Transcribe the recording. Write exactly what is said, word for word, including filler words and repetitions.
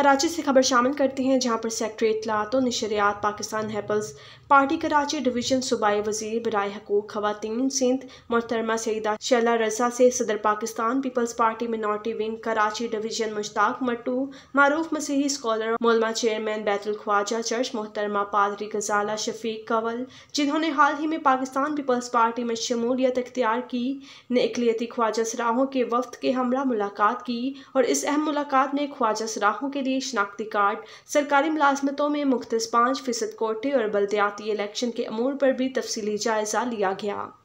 कराची से खबर शामिल करते हैं, जहां पर सेक्रेटरी इत्तलात और नशरियात Pakistan Peoples Party Karachi division सूबाई वज़ीर बराए हकूक़ ख़वातीन सिंध मोहतरमा सईदा शैला रज़ा से सदर Pakistan Peoples Party minority wing Karachi division Mushtaq Mattu, मारूफ मसीही स्कॉलर मौलमा चेयरमैन बैतुल ख्वाजा चर्च मोहतरमा पादरी गजाला शफीक कंवल, जिन्होंने हाल ही में पाकिस्तान पीपल्स पार्टी में शमूलियत इख्तियार की, ने इकलियती ख्वाजा सराहों के वफ्द के हमरा मुलाकात की और इस अहम मुलाकात में ख्वाजा सराहों के लिए शनाख्ती कार्ड, सरकारी मुलाजमतों में मुख्तस पाँच फीसद कोटे और बल्दियाती इलेक्शन के अमूर पर भी तफसीली जायजा लिया गया।